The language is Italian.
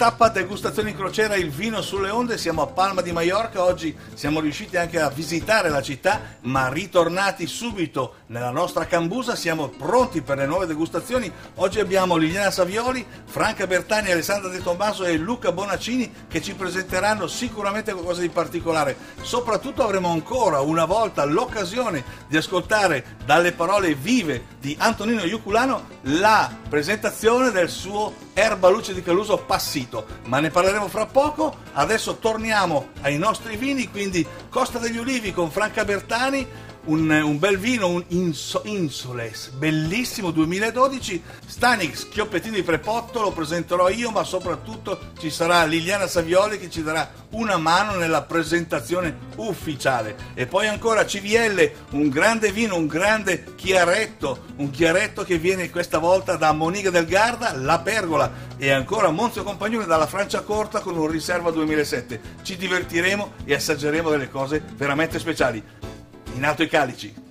tappa degustazione in crociera, il vino sulle onde. Siamo a Palma di Mallorca, oggi siamo riusciti anche a visitare la città, ma ritornati subito nella nostra cambusa siamo pronti per le nuove degustazioni. Oggi abbiamo Liliana Savioli, Franca Bertani, Alessandra De Tommaso e Luca Bonaccini che ci presenteranno sicuramente qualcosa di particolare. Soprattutto avremo ancora una volta l'occasione di ascoltare dalle parole vive di Antonino Iuculano la presentazione del suo Erba Luce di Caluso Passito, ma ne parleremo fra poco. Adesso torniamo ai nostri vini, quindi Costa degli Ulivi con Franca Bertani, un bel vino, un Insoles, bellissimo 2012, Stanix Schioppettino di Prepotto, lo presenterò io, ma soprattutto ci sarà Liliana Savioli che ci darà una mano nella presentazione ufficiale. E poi ancora CVL, un grande vino, un grande chiaretto, un chiaretto che viene questa volta da Moniga del Garda, La Pergola, e ancora Monzio Compagnone dalla Franciacorta con un Riserva 2007. Ci divertiremo e assaggeremo delle cose veramente speciali. In alto i calici!